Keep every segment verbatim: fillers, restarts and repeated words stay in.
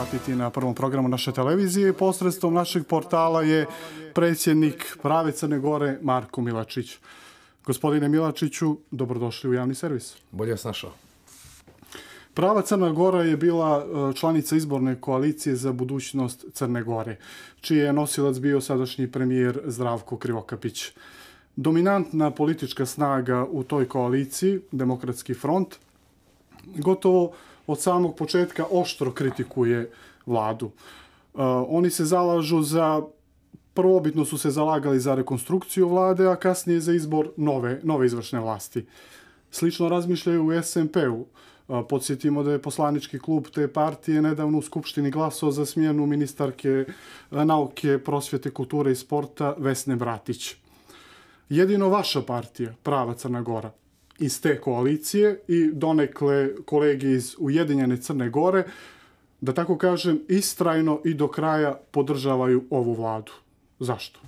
pratiti na prvom programu naše televizije. Posredstvom našeg portala je predsjednik Prave Crne Gore Marko Milačić. Gospodine Milačiću, dobrodošli u javni servis. Bolje vas našao. Prava Crna Gora je bila članica izborne koalicije za budućnost Crne Gore, čiji je nosilac bio sadašnji premijer Zdravko Krivokapić. Dominantna politička snaga u toj koaliciji, Demokratski front, gotovo od samog početka oštro kritikuje vladu. Uh, oni se zalažu za, prvobitno su se zalagali za rekonstrukciju vlade, a kasnije za izbor nove, nove izvršne vlasti. Slično razmišljaju u S N P-u. Uh, podsjetimo da je poslanički klub te partije nedavno u Skupštini glasao za smjenu ministarke nauke, prosvjete, kulture i sporta Vesne Bratić. Jedino vaša partija, Prava Crna Gora, iz te koalicije i donekle kolege iz Ujedinjene Crne Gore, da tako kažem, istrajno i do kraja podržavaju ovu vladu. Zašto?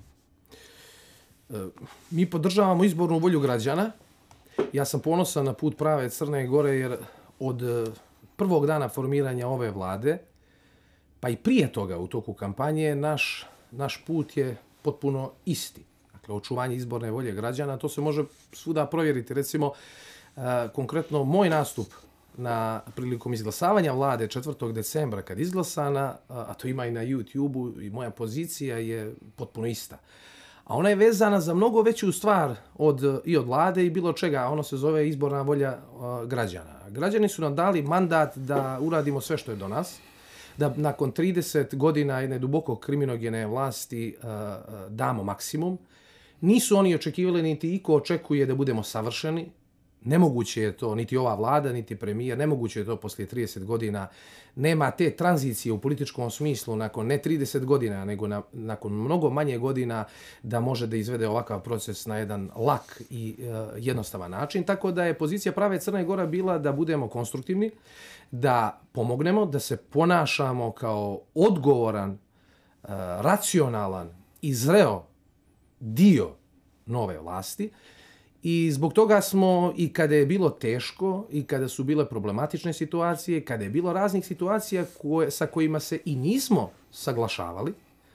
Mi podržavamo izbornu volju građana. Ja sam ponosan na put Prave Crne Gore jer od prvog dana formiranja ove vlade, pa i prije toga u toku kampanje, naš, naš put je potpuno isti. Dakle, očuvanje izborne volje građana, to se može svuda provjeriti. Recimo, konkretno moj nastup na prilikom izglasavanja vlade četvrtog decembra kad izglasana, a to ima i na YouTube-u, i moja pozicija je potpuno ista. A ona je vezana za mnogo veću stvar od, i od vlade i bilo čega. Ono se zove izborna volja građana. Građani su nam dali mandat da uradimo sve što je do nas, da nakon trideset godina jedne duboko kriminogene vlasti damo maksimum. Nisu oni očekivali, niti iko očekuje da budemo savršeni. Nemoguće je to, niti ova vlada, niti premijer, nemoguće je to poslije trideset godina. Nema te tranzicije u političkom smislu nakon ne trideset godina, nego na, nakon mnogo manje godina da može da izvede ovakav proces na jedan lak i e, jednostavan način. Tako da je pozicija Prave Crne Gore bila da budemo konstruktivni, da pomognemo, da se ponašamo kao odgovoran, e, racionalan i zreo dio nove vlasti. I zbog toga smo i kada je bilo teško i kada su bile problematične situacije, kada je bilo raznih situacija koje, sa kojima se i nismo saglašavali,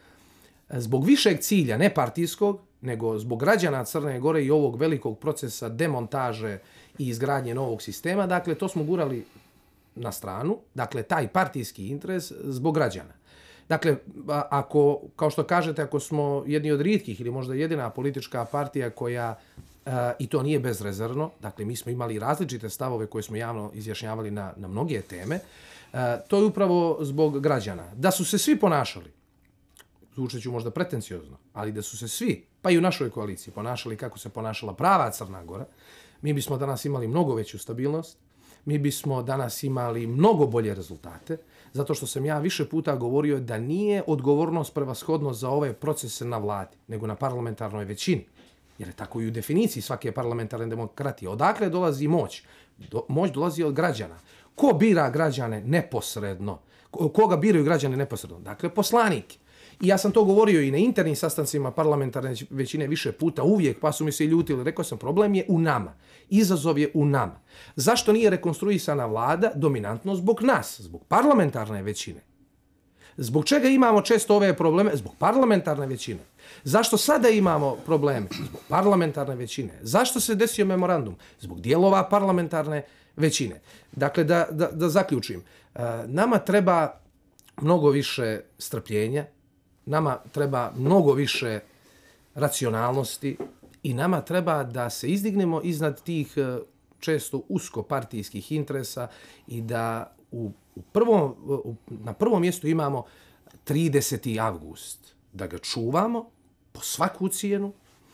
zbog višeg cilja, ne partijskog, nego zbog građana Crne Gore i ovog velikog procesa demontaže i izgradnje novog sistema, dakle to smo gurali na stranu, dakle taj partijski interes zbog građana. Dakle, ako, kao što kažete, ako smo jedni od rijetkih ili možda jedina politička partija koja, uh, i to nije bezrezervno, dakle mi smo imali različite stavove koje smo javno izjašnjavali na, na mnoge teme, uh, to je upravo zbog građana. Da su se svi ponašali, zvučat ću možda pretenciozno, ali da su se svi, pa i u našoj koaliciji, ponašali kako se ponašala Prava Crna Gora, mi bismo danas imali mnogo veću stabilnost, mi bismo danas imali mnogo bolje rezultate, zato što sam ja više puta govorio da nije odgovornost prevashodno za ove procese na vladi, nego na parlamentarnoj većini. Jer je tako i u definiciji svake parlamentarne demokratije. Odakle dolazi moć? Do, moć dolazi od građana. Ko bira građane neposredno? Koga biraju građane neposredno? Dakle, poslanik. I ja sam to govorio i na internim sastancima parlamentarne većine više puta, uvijek, pa su mi se i ljutili. Rekao sam, problem je u nama. Izazov je u nama. Zašto nije rekonstruisana vlada? Dominantno zbog nas, zbog parlamentarne većine. Zbog čega imamo često ove probleme? Zbog parlamentarne većine. Zašto sada imamo probleme? Zbog parlamentarne većine. Zašto se desio memorandum? Zbog dijelova parlamentarne većine. Dakle, da, da, da zaključim. Nama treba mnogo više strpljenja, nama treba mnogo više racionalnosti i nama treba da se izdignemo iznad tih često uskopartijskih interesa i da u, u prvom, u, na prvom mjestu imamo trideseti avgust. Da ga čuvamo po svaku cijenu,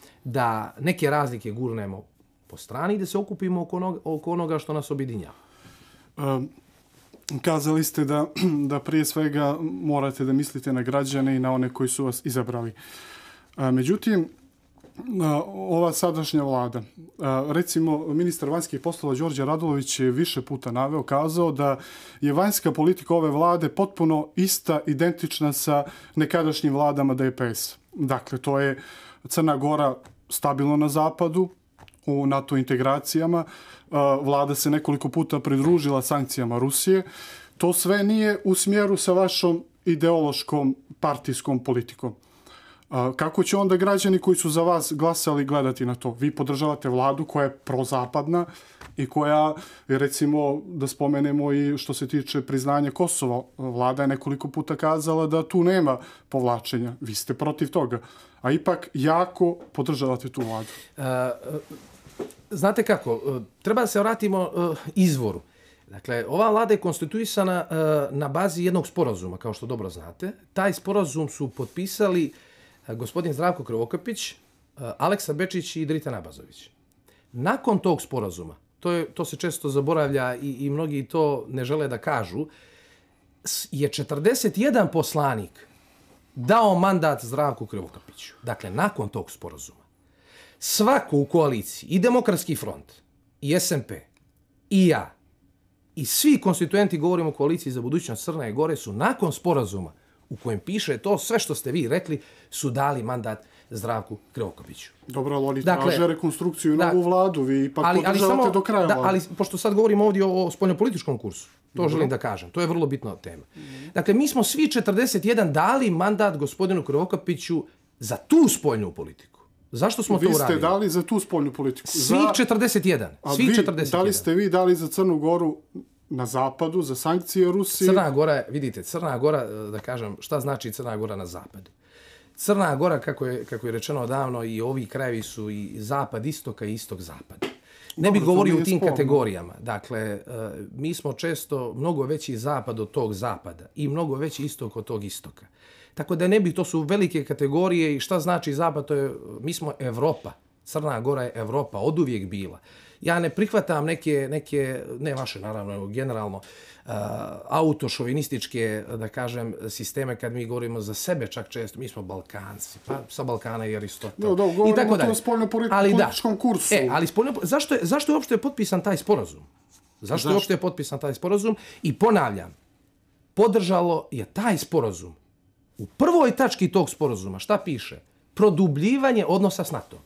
da neke razlike gurnemo po strani i da se okupimo oko onoga, oko onoga što nas objedinjava. Um. Kazali ste da, da prije svega morate da mislite na građane i na one koji su vas izabrali. A, međutim, a, ova sadašnja vlada, a, recimo ministar vanjskih poslova Đorđe Radulović je više puta naveo, kazao da je vanjska politika ove vlade potpuno ista, identična sa nekadašnjim vladama D P S. Dakle, to je Crna Gora stabilno na zapadu, u NATO integracijama. Vlada se nekoliko puta pridružila sankcijama Rusije. to sve nije u smjeru sa vašom ideološkom partijskom politikom. Kako će onda građani koji su za vas glasali gledati na to? Vi podržavate vladu koja je prozapadna i koja, recimo, da spomenemo i što se tiče priznanja Kosova, vlada je nekoliko puta kazala da tu nema povlačenja. Vi ste protiv toga, a ipak jako podržavate tu vladu. Znate kako, treba da se vratimo izvoru. Dakle, ova vlada je konstituisana na bazi jednog sporazuma, kao što dobro znate. Taj sporazum su potpisali gospodin Zdravko Krivokapić, Aleksa Bečić i Drita Nabazović. Nakon tog sporazuma, to, je, to se često zaboravlja i, i mnogi to ne žele da kažu, je četrdeset jedan poslanik dao mandat Zdravku Krivokapiću. Dakle, nakon tog sporazuma. Svako u koaliciji, i Demokratski front, i S M P, i ja, i svi konstituenti, govorimo o koaliciji za budućnost Crne Gore, su nakon sporazuma u kojem piše to sve što ste vi rekli, su dali mandat Zdravku Krivokapiću. Dobro, ali oni dakle, traže rekonstrukciju i novu da, vladu, vi ipak ali, podržavate ali samo, do kraja da, vlade. Ali pošto sad govorimo ovdje o, o spoljnopolitičkom kursu, to Dobro. želim da kažem, to je vrlo bitna tema. Mm-hmm. Dakle, mi smo svi četrdeset jedan dali mandat gospodinu Krivokapiću za tu spoljnu politiku. Zašto smo vi to uradili? Vi ste dali za tu spoljnu politiku. Svi za... četrdeset jedan. Svi vi, četrdeset jedan. Da li ste vi dali za Crnu Goru na zapadu, za sankcije Rusije? Crna Gora, vidite, Crna Gora, da kažem, šta znači Crna Gora na zapadu? Crna Gora, kako je, kako je rečeno davno, i ovi krajevi su i zapad istoka i istok zapada. Ne bih govorio u tim spolno. kategorijama. Dakle, mi smo često mnogo veći zapad od tog zapada i mnogo veći istok od tog istoka. Tako da ne bi, to su velike kategorije i šta znači zapad, to je, mi smo Evropa. Crna Gora je Evropa, oduvijek bila. Ja ne prihvatam neke, neke ne vaše naravno, generalno, uh, autošovinističke, da kažem, sisteme kad mi govorimo za sebe čak često. Mi smo Balkanci, pa sa Balkana i Aristotel. No, da, i tako dalje. O spoljno-političkom kursu. E, ali spoljno, zašto, je, zašto je uopšte potpisan taj sporazum? Zašto, zašto je uopšte potpisan taj sporazum? I ponavljam, podržalo je taj sporazum. U prvoj tački tog sporazuma, šta piše? Produbljivanje odnosa s NATO.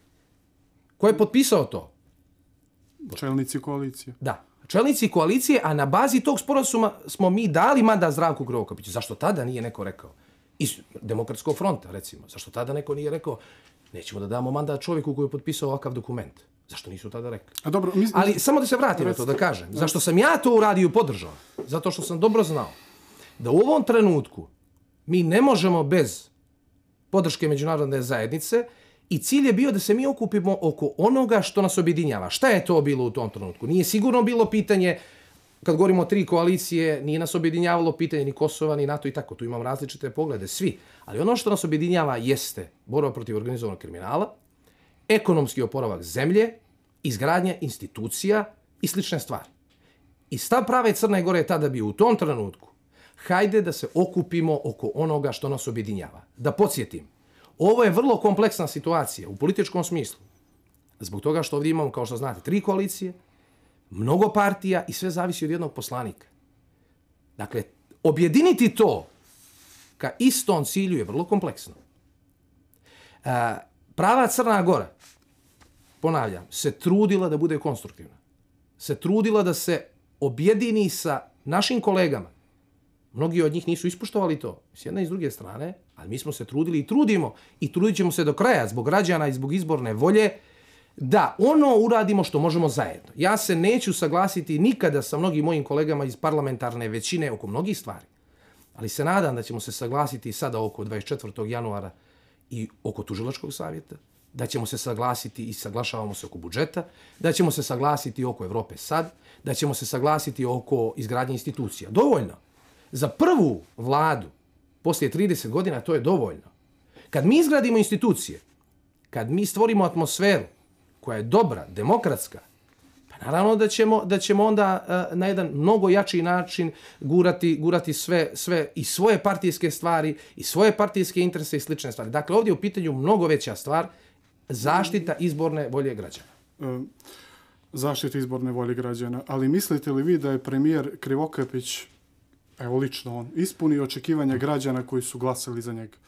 Ko je potpisao to? Čelnici koalicije. Da, čelnici koalicije, a na bazi tog sporazuma smo mi dali mandat Zdravku Krivokapiću. Zašto tada nije neko rekao? Iz Demokratskog fronta, recimo. Zašto tada neko nije rekao nećemo da damo mandat čovjeku koji je potpisao ovakav dokument? Zašto nisu tada rekli? A dobro, mi... Ali samo da se vratim na to, da kažem. Zašto sam ja to uradio i podržao? Zato što sam dobro znao da u ovom trenutku mi ne možemo bez podrške međunarodne zajednice i cilj je bio da se mi okupimo oko onoga što nas objedinjava. Šta je to bilo u tom trenutku? Nije sigurno bilo pitanje, kad govorimo o tri koalicije, nije nas objedinjavalo pitanje ni Kosova, ni NATO i tako. Tu imam različite poglede, svi. Ali ono što nas objedinjava jeste borba protiv organizovanog kriminala, ekonomski oporavak zemlje, izgradnja institucija i slične stvari. I stav prave Crne Gore je tada bio u tom trenutku. Hajde da se okupimo oko onoga što nas objedinjava. Da podsjetim, ovo je vrlo kompleksna situacija u političkom smislu. Zbog toga što ovdje imamo, kao što znate, tri koalicije, mnogo partija i sve zavisi od jednog poslanika. Dakle, objediniti to ka istom cilju je vrlo kompleksno. Prava Crna Gora, ponavljam, se trudila da bude konstruktivna. Se trudila da se objedini sa našim kolegama. Mnogi od njih nisu ispoštovali to, s jedne i s druge strane, ali mi smo se trudili i trudimo i trudit ćemo se do kraja zbog građana i zbog izborne volje da ono uradimo što možemo zajedno. Ja se neću saglasiti nikada sa mnogim mojim kolegama iz parlamentarne većine oko mnogih stvari, ali se nadam da ćemo se saglasiti sada oko dvadeset četvrtog januara i oko tužilačkog savjeta, da ćemo se saglasiti i saglašavamo se oko budžeta, da ćemo se saglasiti oko Evrope sad, da ćemo se saglasiti oko izgradnje institucija. Dovoljno. Za prvu vladu, poslije trideset godina, to je dovoljno. Kad mi izgradimo institucije, kad mi stvorimo atmosferu koja je dobra, demokratska, pa naravno da ćemo, da ćemo onda uh, na jedan mnogo jači način gurati, gurati sve, sve i svoje partijske stvari, i svoje partijske interese i slične stvari. Dakle, ovdje je u pitanju mnogo veća stvar, zaštita izborne volje građana. Um. Zaštita izborne volje građana. Ali mislite li vi da je premijer Krivokapić, evo lično on, ispunio očekivanja građana koji su glasali za njega?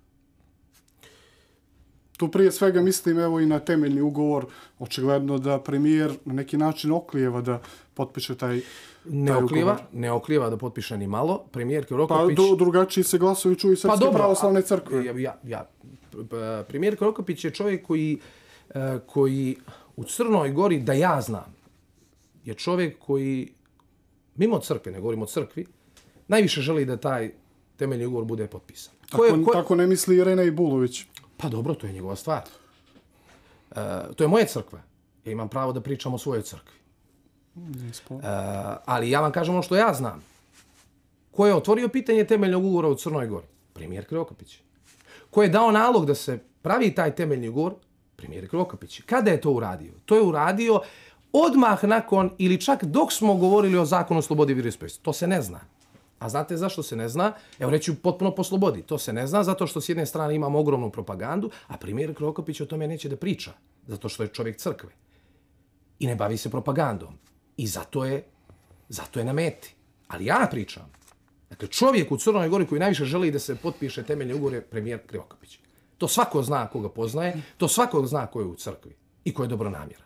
Tu prije svega mislim evo i na temeljni ugovor, očigledno da premijer na neki način oklijeva da potpiše taj Ne oklijeva, ne oklijeva da potpiše ni malo. Premijer Krivokapić... Pa do, drugačiji se glasovi čuju Srpske pa dobro, pravoslavne crkve. Ja, ja, ja. Premijer Krivokapić je čovjek koji, koji u Crnoj Gori, da ja znam, je čovjek koji, mimo crkve, ne govorimo o crkvi, najviše želi da taj temeljni ugovor bude potpisan. Tako, je, ko... tako ne misli Irena Ibulović. Pa dobro, to je njegova stvar. E, to je moja crkva. Ja imam pravo da pričam o svojoj crkvi. E, ali ja vam kažem ono što ja znam. Ko je otvorio pitanje temeljnog ugovora u Crnoj Gori? Premijer Krivokapić. Ko je dao nalog da se pravi taj temeljni ugovor? Premijer Krivokapić. Kada je to uradio? To je uradio odmah nakon ili čak dok smo govorili o zakonu o slobodi vjeroispovesti. To se ne zna. A znate zašto se ne zna? Evo reću potpuno po slobodi. To se ne zna zato što s jedne strane imamo ogromnu propagandu, a premijer Krivokapić o tome neće da priča. Zato što je čovjek crkve. I ne bavi se propagandom. I zato je, zato je na meti. Ali ja pričam. Dakle, čovjek u Crnoj Gori koji najviše želi da se potpiše temeljni ugovor je premijer Krivokapić. To svako zna koga poznaje, to svako zna ko je u crkvi i ko je dobronamjeran.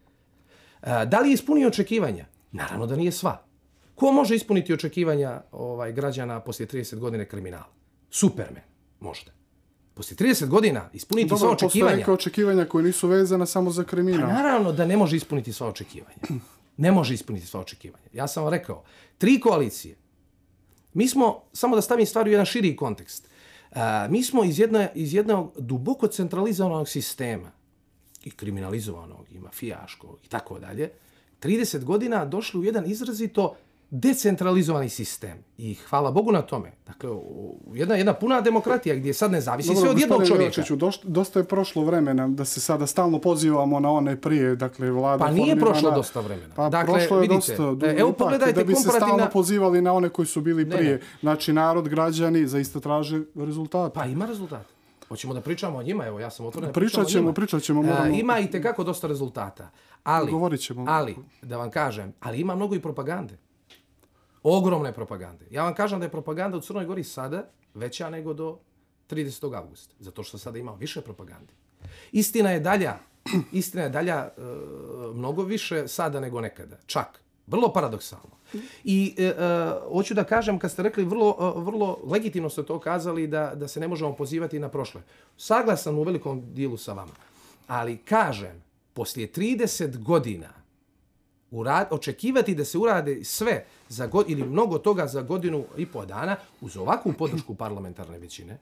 E, da li je ispunio očekivanja? Naravno da nije sva. Ko može ispuniti očekivanja ovaj, građana poslije trideset godine kriminala? Superman, možda. Poslije trideset godina ispuniti Dobro, sva očekivanja. Postoje neke očekivanja koje nisu vezane samo za kriminal. Pa naravno da ne može ispuniti sva očekivanja. Ne može ispuniti sva očekivanja. Ja sam vam rekao, tri koalicije. Mi smo, samo da stavim stvari u jedan širi kontekst, uh, mi smo iz, jedna, iz jednog duboko centralizovanog sistema i kriminalizovanog, i mafijaškog i tako dalje, trideset godina došli u jedan izrazito decentralizovani sistem. I hvala Bogu na tome. Dakle, jedna, jedna puna demokratija gdje sad ne zavisi Dobro, sve od jednog čovjeka. Došlo, dosta je prošlo vremena da se sada stalno pozivamo na one prije, dakle, vlada... Pa nije prošlo na... dosta vremena. Pa dakle, prošlo je vidite, dosta. Evo pogledajte da bi se komparativna... stalno pozivali na one koji su bili prije. Ne, ne. Znači, narod, građani zaista traže rezultat. Pa ima rezultat. Hoćemo da pričamo o njima, evo ja sam otvoren da pričat ćemo, pričat ćemo. Moramo... Ima i tekako dosta rezultata. Ali, Govorit ćemo. ali, da vam kažem, ali ima mnogo i propagande. Ogromne propagande. Ja vam kažem da je propaganda u Crnoj Gori sada veća nego do tridesetog avgusta. Zato što sada ima više propagande. Istina je dalja, istina je dalja e, mnogo više sada nego nekada. Čak. Vrlo paradoksalno. I e, e, hoću da kažem, kad ste rekli, vrlo, e, vrlo legitimno ste to kazali da, da se ne možemo pozivati na prošle. Saglasan u velikom dijelu sa vama. Ali kažem, poslije trideset godina urad, očekivati da se urade sve za god, ili mnogo toga za godinu i po dana uz ovakvu podršku parlamentarne većine,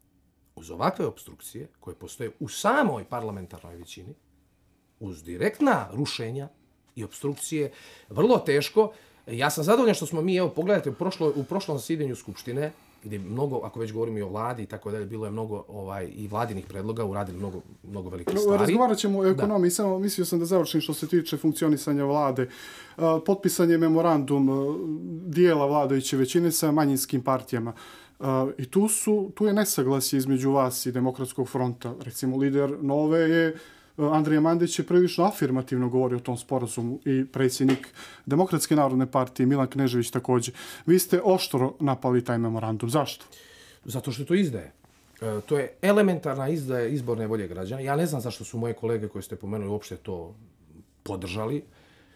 uz ovakve obstrukcije koje postoje u samoj parlamentarnoj većini, uz direktna rušenja i obstrukcije, vrlo teško. Ja sam zadovoljan što smo mi, evo pogledajte, u, prošlo, u prošlom zasjedanju Skupštine, gdje mnogo, ako već govorimo i o vladi i tako dalje, bilo je mnogo ovaj, i vladinih predloga, uradili mnogo, mnogo velike stvari. Razgovarat ćemo o ekonomiji, samo mislio sam da završim što se tiče funkcionisanja vlade. Potpisan je memorandum dijela vladajuće većine sa manjinskim partijama. I tu, su, tu je nesaglasje između vas i Demokratskog fronta. Recimo, lider Nove je Andrija Mandić je prilično afirmativno govorio o tom sporazumu i predsjednik Demokratske narodne partije Milan Knežević također. Vi ste oštro napali taj memorandum. Zašto? Zato što to izdaje. E, to je elementarna izdaja izborne volje građana. Ja ne znam zašto su moje kolege koje ste pomenuli uopšte to podržali. E,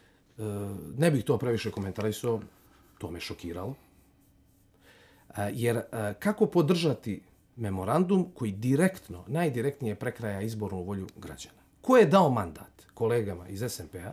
ne bih to previše komentarisao. To me šokiralo. E, jer e, kako podržati memorandum koji direktno, najdirektnije prekraja izbornu volju građana? Ko je dao mandat kolegama iz es en pe a?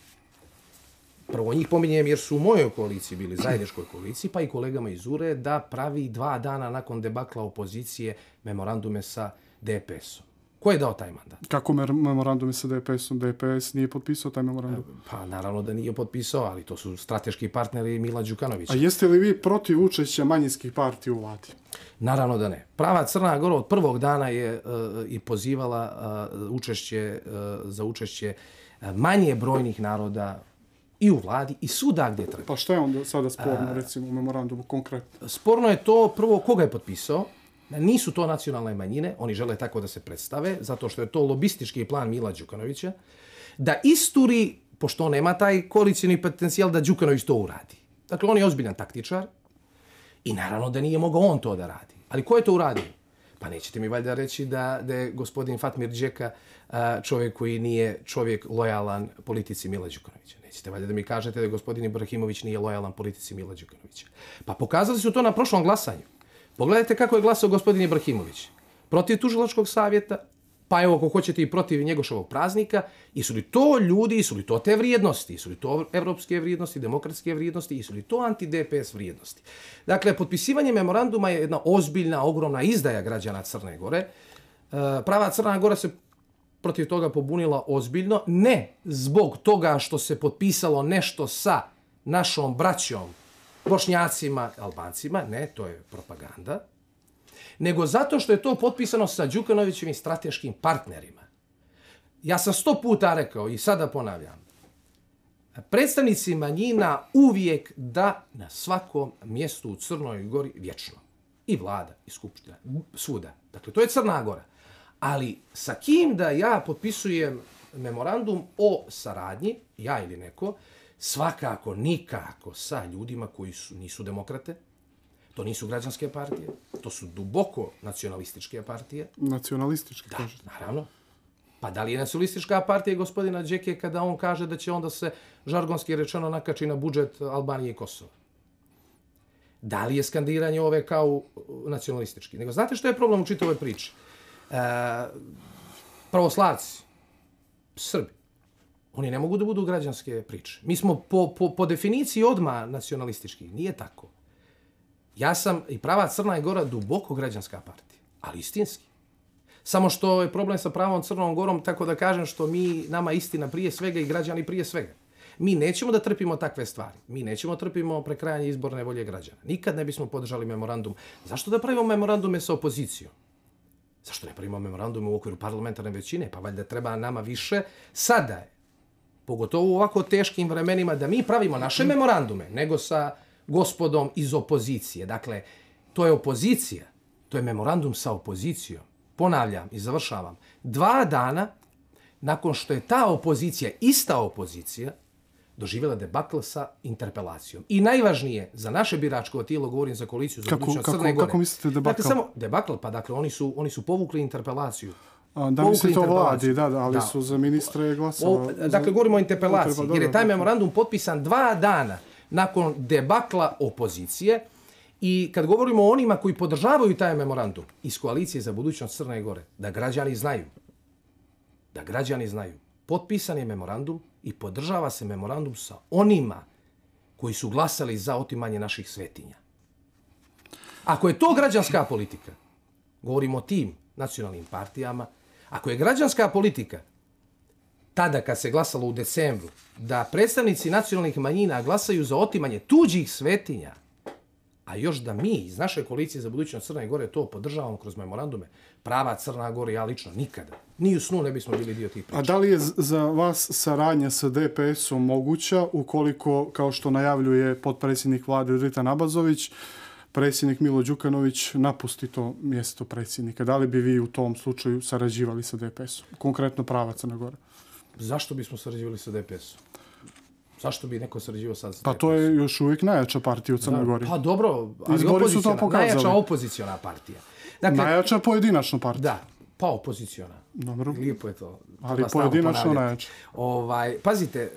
Prvo njih pominjem jer su u mojoj koaliciji bili, zajedničkoj koaliciji, pa i kolegama iz U R E, da pravi dva dana nakon debakla opozicije memorandume sa de pe esom. Ko je dao taj mandat? Kako memorandume sa de pe esom? de pe es nije potpisao taj memorandum? Pa naravno da nije potpisao, ali to su strateški partneri Mila Đukanovića. A jeste li vi protiv učešća manjinskih partija u vladi? Naravno da ne. Prava Crna Gora od prvog dana je uh, i pozivala uh, učešće, uh, za učešće uh, manje brojnih naroda i u vladi i svuda gdje treba. Pa što je onda sada sporno, recimo, u memorandumu konkretno? Sporno je to prvo koga je potpisao. Nisu to nacionalne manjine, oni žele tako da se predstave, zato što je to lobistički plan Mila Đukanovića, da isturi, pošto on nema taj koalicijni potencijal, da Đukanović to uradi. Dakle, on je ozbiljan taktičar i naravno da nije mogao on to da radi. Ali ko je to uradio? Pa nećete mi valjda reći da, da je gospodin Fatmir Đeka a, čovjek koji nije čovjek lojalan politici Mila Đukanovića. Nećete valjda da mi kažete da gospodin Ibrahimović nije lojalan politici Mila Đukanovića. Pa pokazali su to na prošlom glasanju. Pogledajte kako je glasao gospodin Ibrahimović. Protiv tužilačkog savjeta, pa evo ako hoćete i protiv Njegoševog praznika, i su li to ljudi, i su li to te vrijednosti, i su li to evropske vrijednosti, demokratske vrijednosti, i su li to anti-D P S vrijednosti. Dakle, potpisivanje memoranduma je jedna ozbiljna, ogromna izdaja građana Crne Gore. Prava Crna Gora se protiv toga pobunila ozbiljno, ne zbog toga što se potpisalo nešto sa našom braćom, Bošnjacima, Albancima, ne, to je propaganda, nego zato što je to potpisano sa Đukanovićevim strateškim partnerima. Ja sam sto puta rekao i sada ponavljam, predstavnici manjina uvijek da na svakom mjestu u Crnoj Gori vječno. I vlada, i skupština, svuda. Dakle, to je Crna Gora. Ali sa kim da ja potpisujem memorandum o saradnji, ja ili neko, svakako nikako sa ljudima koji su, nisu demokrate, to nisu građanske partije, to su duboko nacionalističke partije. Nacionalističke, da, kažete? Naravno. Pa da li je nacionalistička partija gospodina Đeke kada on kaže da će onda se žargonski rečeno nakači na budžet Albanije i Kosova? Da li je skandiranje ove kao nacionalistički? Nego znate što je problem u čitavoj priči? E, pravoslavci, Srbi, oni ne mogu da budu građanske priče. Mi smo po, po, po definiciji odmah nacionalistički. Nije tako. Ja sam i prava Crna Gora duboko građanska partija, ali istinski. Samo što je problem sa pravom Crnom Gorom, tako da kažem što mi, nama istina prije svega i građani prije svega. Mi nećemo da trpimo takve stvari. Mi nećemo da trpimo prekrajanje izborne volje građana. Nikad ne bismo podržali memorandum. Zašto da pravimo memorandume sa opozicijom? Zašto ne pravimo memorandume u okviru parlamentarne većine? Pa valjda treba nama više sada je. Pogotovo u ovako teškim vremenima da mi pravimo naše memorandume, nego sa gospodom iz opozicije. Dakle, to je opozicija. To je memorandum sa opozicijom. Ponavljam i završavam. Dva dana nakon što je ta opozicija, ista opozicija, doživjela debakl sa interpelacijom. I najvažnije, za naše biračko tijelo, govorim za koaliciju za budućnost Crne Gore. Kako mislite debakl? Dakle, samo debakl, pa dakle, oni su, oni su povukli interpelaciju. A, da mislite o vladi, da, da, ali da. Su za ministre glasova. Dakle, govorimo o interpelaciji, jer je taj memorandum potpisan dva dana nakon debakla opozicije. I kad govorimo o onima koji podržavaju taj memorandum iz koalicije za budućnost Crne Gore, da građani znaju, da građani znaju, potpisan je memorandum i podržava se memorandum sa onima koji su glasali za otimanje naših svetinja. Ako je to građanska politika, govorimo o tim nacionalnim partijama, ako je građanska politika, tada kad se glasalo u decembru, da predstavnici nacionalnih manjina glasaju za otimanje tuđih svetinja, a još da mi iz naše koalicije za budućnost Crne Gore to podržavamo kroz memorandume, prava Crna Gora, ja lično nikada, ni u snu ne bismo bili dio tih priča. A da li je za vas saradnja sa D P S-om moguća ukoliko, kao što najavljuje potpredsjednik vlade Dritan Abazović, predsjednik Milo Đukanović napusti to mjesto predsjednika? Da li bi vi u tom slučaju sarađivali sa D P S-om? Konkretno prava Crna Gora. Zašto bismo sarađivali sa D P S-om? Zašto bi neko sarađivao sad sa Pa to je još uvijek najjača partija u Crnoj Gori. Pa dobro, ali opoziciona, najjača opoziciona partija. Dakle, najjača pojedinačna partija. Da, pa opoziciona. Dobro. Lijepo je to. Ali pojedinačno najjača. Ovaj, pazite,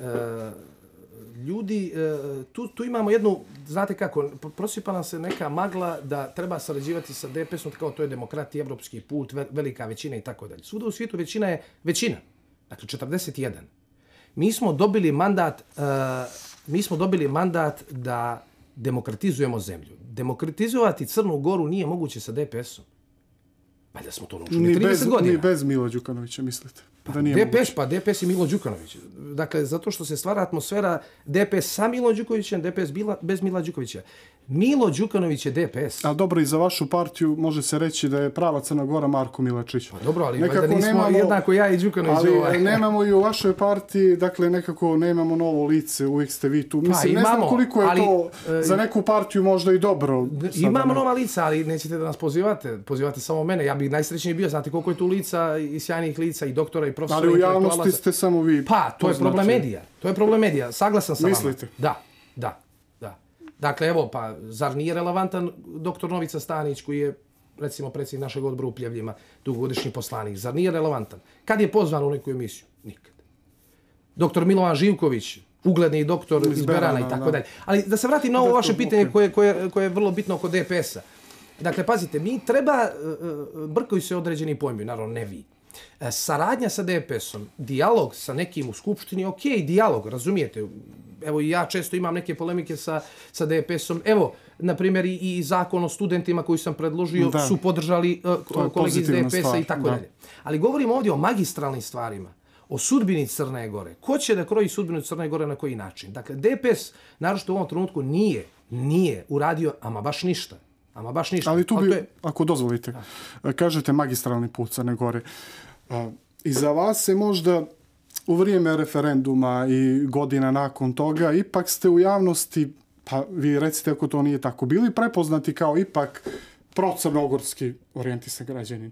uh, ljudi, uh, tu, tu imamo jednu, znate kako, prosipa nam se neka magla da treba sarađivati sa D P S-om, kao to je demokratija, evropski put, velika većina i tako dalje. Svuda u svijetu većina je većina. Dakle, četrdeset jedan. Mi smo dobili mandat, uh, mi smo dobili mandat da demokratizujemo zemlju. Demokratizovati Crnu Goru nije moguće sa D P S-om. Pa da smo to naučili trideset godina. Ni bez Mila Đukanovića, mislite? Pa, da nije D P S, moguće. Pa D P S i Milo Đukanović. Dakle, zato što se stvara atmosfera D P S sa Milo Đukanovićem, D P S bila, bez Mila Đukanovića. Milo Đukanović je D P S. A dobro, i za vašu partiju može se reći da je prava Crna Gora Marko Milačić. Pa dobro, ali nekako da nismo nemamo, jednako ja i Đukanović. Ali ovaj. nemamo i u vašoj partiji, dakle nekako nemamo novo lice, uvijek ste vi tu. Mislim, pa, imamo, ne znam koliko je ali, to za neku partiju možda i dobro. Imamo nova lica, ali nećete da nas pozivate. Pozivate samo mene. Ja bih najsrećniji bio. Znate koliko je tu lica i sjajnih lica i doktora i profesora. Ali u javnosti ste samo vi. Pa, to je problem medija. To je problem medija. Saglasan sa vama. Mislite? Da, da. Dakle, evo, pa, zar nije relevantan doktor Novica Stanić koji je recimo predsjednik našeg odbora u Pljevljima, dugogodišnji poslanik. Zar nije relevantan? Kad je pozvan u neku emisiju? Nikad. Doktor Milovan Živković, ugledni doktor iz Berana i tako dalje. Ali da se vratim na ovo vaše pitanje koje, koje, koje je vrlo bitno oko D P S-a. Dakle, pazite, mi treba, brkaju se određeni pojmi, naravno ne vi. Saradnja sa D P S-om, dijalog sa nekim u skupštini, ok, dijalog, razumijete. Evo i ja često imam neke polemike sa, sa D P S-om. Evo, na primjer, i, i zakon o studentima koji sam predložio da. su podržali uh, kolegi iz D P S-a i tako dalje. Ali govorimo ovdje o magistralnim stvarima, o sudbini Crne Gore. Ko će da kroji sudbinu Crne Gore na koji način? Dakle, D P S, naročito u ovom trenutku, nije, nije uradio ama baš ništa. Ama baš ništa. Ali tu bi, je... ako dozvolite, da. kažete magistralni put Crne Gore. I za vas se možda u vrijeme referenduma i godina nakon toga ipak ste u javnosti, pa vi recite ako to nije tako, bili prepoznati kao ipak procrnogorski orijentisan građanin.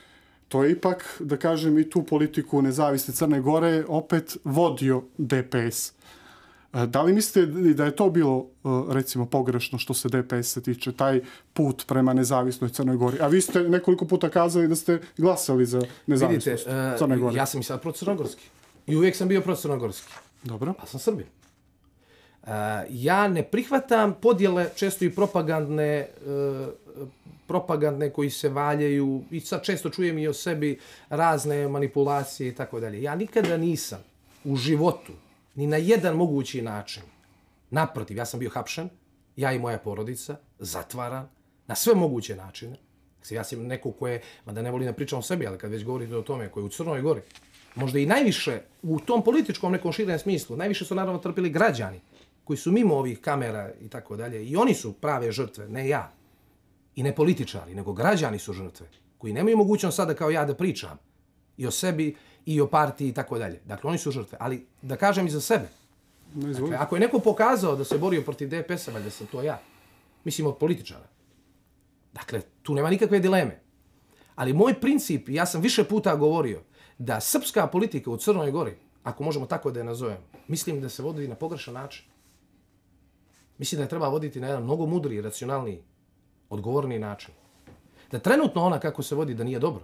To je ipak, da kažem, i tu politiku nezavisne Crne Gore opet vodio D P S. Da li mislite da je to bilo, recimo, pogrešno što se D P S se tiče, taj put prema nezavisnoj Crnoj Gori? A vi ste nekoliko puta kazali da ste glasali za nezavisnost Vidite, Crne Gore. Ja sam i sad procrnogorski. I uvijek sam bio procrnogorski. Dobro. A sam Srbin. Uh, ja ne prihvatam podjele često i propagandne, uh, propagandne koji se valjaju i sad često čujem i o sebi razne manipulacije i tako dalje. Ja nikada nisam u životu ni na jedan mogući način. Naprotiv, ja sam bio hapšen, ja i moja porodica, zatvaran, na sve moguće načine. Ja sam neko ko je, mada ne volim da pričam o sebi, ali kad već govorite o tome, ko je u Crnoj Gori, možda i najviše, u tom političkom nekom širem smislu, najviše su naravno trpili građani, koji su mimo ovih kamera i tako dalje. I oni su prave žrtve, ne ja. I ne političari, nego građani su žrtve, koji nemaju mogućnost sada kao ja da pričam i o sebi, i o partiji i tako dalje. Dakle, oni su žrtve. Ali da kažem i za sebe. Dakle, ako je neko pokazao da se borio protiv D P S-a, valjda sam to ja. Mislim od političara. Dakle, tu nema nikakve dileme. Ali moj princip, ja sam više puta govorio, da srpska politika u Crnoj Gori, ako možemo tako da je nazovem, mislim da se vodi na pogrešan način. Mislim da je treba voditi na jedan mnogo mudriji, racionalniji, odgovorniji način. Da trenutno ona kako se vodi, da nije dobro.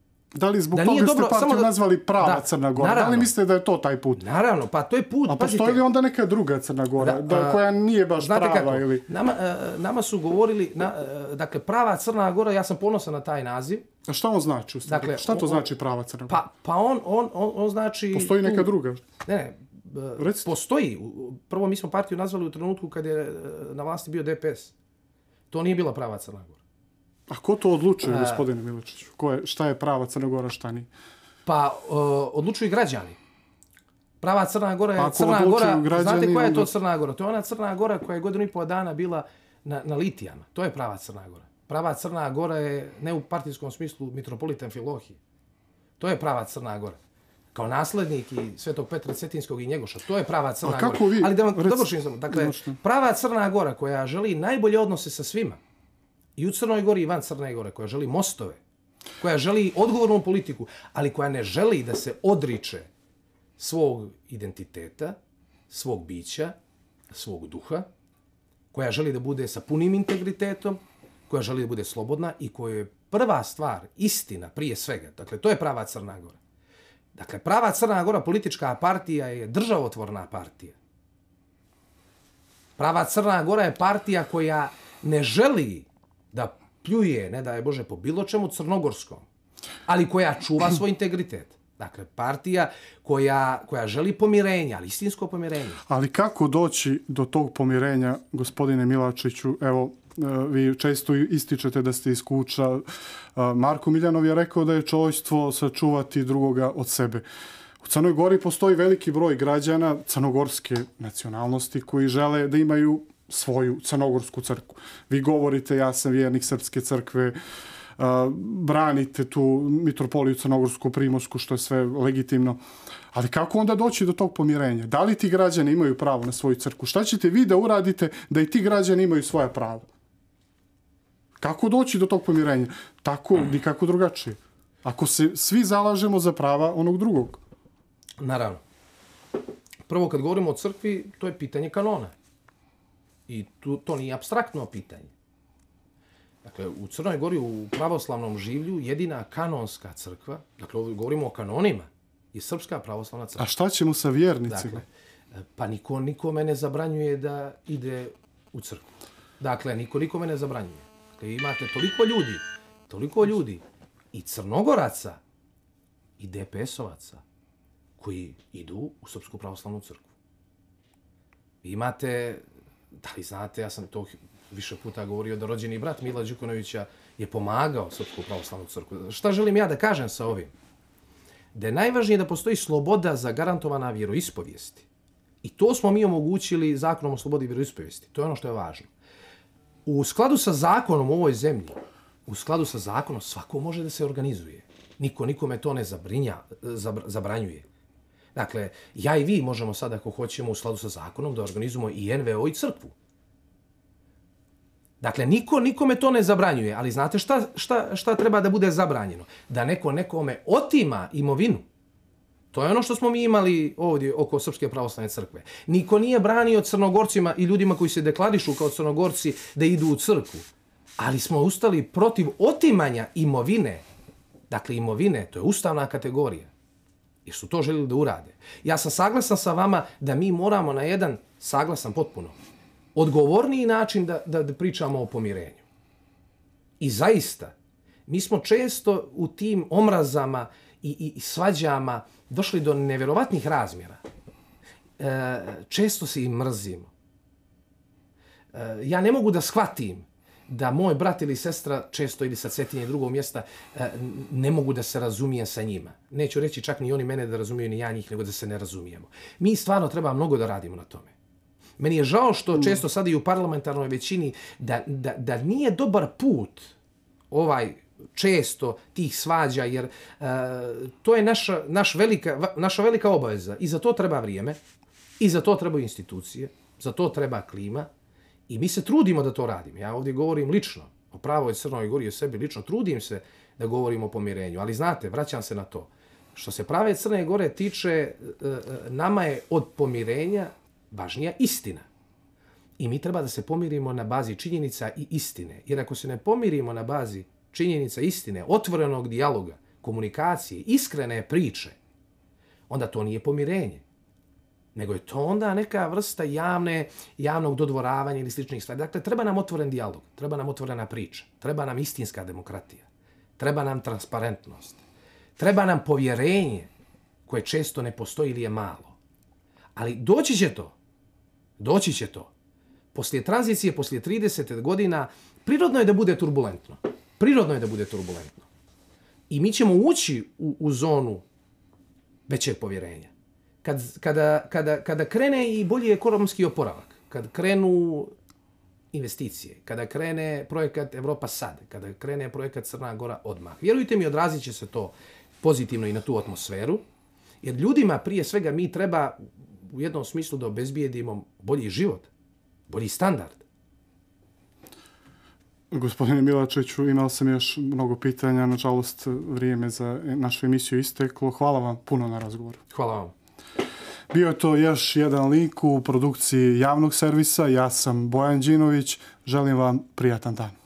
Da li zbog da toga dobro, ste partiju da, nazvali prava da, Crna Gora? Naravno, da li mislite da je to taj put? Naravno, pa to je put. A postoji pazite, li onda neka druga Crna Gora, da, da, koja nije baš prava? Kako? Ili... Nama, nama su govorili, na, dakle, prava Crna Gora, ja sam ponosan na taj naziv. A šta on znači? U dakle, šta to on, znači prava Crna Gora? Pa, pa on, on, on, on znači... Postoji neka tu, druga? Ne, ne. Recite. Postoji. Prvo mi smo partiju nazvali u trenutku kad je na vlasti bio D P S. To nije bila prava Crna Gora. A ko to odlučuje, uh, gospodine Miločiću? Ko je, šta je prava Crna Gora, šta nije? Pa, uh, odlučuju građani. Prava Crna Gora je pa, Crna Gora. Građani, znate koja je to Crna Gora? To je ona Crna Gora koja je godinu i pol dana bila na, na litijama. To je prava Crna Gora. Prava Crna Gora je, ne u partijskom smislu, mitropolita Amfilohije. To je prava Crna Gora. Kao naslednik i Svetog Petra Cetinskog i Njegoša. To je prava Crna Gora. Vi, ali da vam dovršim samo. Dakle, možete. Prava Crna Gora koja želi najbolje odnose sa svima, i u Crnoj Gori i van Crne Gore, koja želi mostove, koja želi odgovornu politiku, ali koja ne želi da se odriče svog identiteta, svog bića, svog duha, koja želi da bude sa punim integritetom, koja želi da bude slobodna i koja je prva stvar, istina prije svega. Dakle, to je prava Crna Gora. Dakle, prava Crna Gora politička partija je državotvorna partija. Prava Crna Gora je partija koja ne želi da pljuje, ne da je Bože, po bilo čemu crnogorskom, ali koja čuva svoj integritet. Dakle, partija koja, koja želi pomirenja, ali istinsko pomirenje. Ali kako doći do tog pomirenja, gospodine Milačiću? Evo, vi često ističete da ste iz Kuča. Marko Miljanov je rekao da je čovječstvo sačuvati drugoga od sebe. U Crnoj Gori postoji veliki broj građana crnogorske nacionalnosti koji žele da imaju svoju crnogorsku crkvu. Vi govorite, ja sam vjernik Srpske crkve, uh, branite tu mitropoliju crnogorsku, primorsku, što je sve legitimno. Ali kako onda doći do tog pomirenja? Da li ti građani imaju pravo na svoju crkvu? Šta ćete vi da uradite da i ti građani imaju svoja prava? Kako doći do tog pomirenja? Tako, nikako drugačije. Ako se svi zalažemo za prava onog drugog. Naravno. Prvo, kad govorimo o crkvi, to je pitanje kanona. I tu, to nije apstraktno pitanje. Dakle, u Crnoj Gori, u pravoslavnom življu, jedina kanonska crkva, dakle, ovdje govorimo o kanonima, je Srpska pravoslavna crkva. A šta ćemo sa vjernicima? Dakle, pa niko nikome ne zabranjuje da ide u crkvu. Dakle, niko nikome ne zabranjuje. Dakle, imate toliko ljudi, toliko ljudi, i Crnogoraca, i D P S-ovaca, koji idu u Srpsku pravoslavnu crkvu. Vi imate, da li znate, ja sam to više puta govorio, da rođeni brat Mila Đukanovića je pomagao Srpsku pravoslavnu crkvu. Šta želim ja da kažem sa ovim? Da je najvažnije da postoji sloboda zagarantovana vjeroispovijesti. I to smo mi omogućili zakonom o slobodi vjeroispovijesti. To je ono što je važno. U skladu sa zakonom u ovoj zemlji, u skladu sa zakonom, svako može da se organizuje. Niko nikome to ne zabrinja, zabranjuje. Dakle, ja i vi možemo sad, ako hoćemo, u skladu sa zakonom, da organizujemo i N V O i crkvu. Dakle, niko nikome to ne zabranjuje, ali znate šta, šta, šta treba da bude zabranjeno? Da neko nekome otima imovinu. To je ono što smo mi imali ovdje oko Srpske pravoslavne crkve. Niko nije branio Crnogorcima i ljudima koji se deklarišu kao Crnogorci da idu u crkvu. Ali smo ustali protiv otimanja imovine. Dakle, imovine, to je ustavna kategorija. Jer su to željeli da urade. Ja sam saglasan sa vama da mi moramo na jedan, saglasan potpuno, odgovorniji način da, da, da pričamo o pomirenju. I zaista, mi smo često u tim omrazama i, i, i svađama došli do nevjerovatnih razmjera. E, često se i mrzimo. E, ja ne mogu da shvatim da moj brat ili sestra, često ili sa Cetinje drugog mjesta, e, ne mogu da se razumije sa njima. Neću reći čak ni oni mene da razumiju, ni ja njih, nego da se ne razumijemo. Mi stvarno treba mnogo da radimo na tome. Meni je žao što često sad i u parlamentarnoj većini da, da, da nije dobar put ovaj često tih svađa, jer uh, to je naša, naš velika, naša velika obaveza. I za to treba vrijeme, i za to trebaju institucije, za to treba klima. I mi se trudimo da to radimo. Ja ovdje govorim lično, o pravoj Crnoj Gori, o sebi lično, trudim se da govorim o pomirenju. Ali znate, vraćam se na to. Što se prave Crne Gore tiče, uh, nama je od pomirenja važnija istina. I mi treba da se pomirimo na bazi činjenica i istine. Jer ako se ne pomirimo na bazi činjenica istine, otvorenog dijaloga, komunikacije, iskrene priče, onda to nije pomirenje. Nego je to onda neka vrsta javne, javnog dodvoravanja ili sličnih stvari. Dakle, treba nam otvoren dijalog, treba nam otvorena priča, treba nam istinska demokratija, treba nam transparentnost, treba nam povjerenje koje često ne postoji ili je malo. Ali doći će to. Doći će to. Poslije tranzicije, poslije trideset godina, prirodno je da bude turbulentno. Prirodno je da bude turbulentno. I mi ćemo ući u, u zonu većeg povjerenja. Kad, kada, kada, kada krene i bolji ekonomski oporavak, kad krenu investicije, kada krene projekat Evropa sad, kada krene projekat Crna Gora odmah. Vjerujte mi, odrazit će se to pozitivno i na tu atmosferu, jer ljudima prije svega mi treba u jednom smislu da obezbijedimo bolji život, bolji standard. Gospodine Milačiću, imao sam još mnogo pitanja, nažalost vrijeme za našu emisiju isteklo. Hvala vam puno na razgovoru. Hvala vam. Bio je to još jedan link u produkciji javnog servisa. Ja sam Bojan Đinović. Želim vam prijatan dan.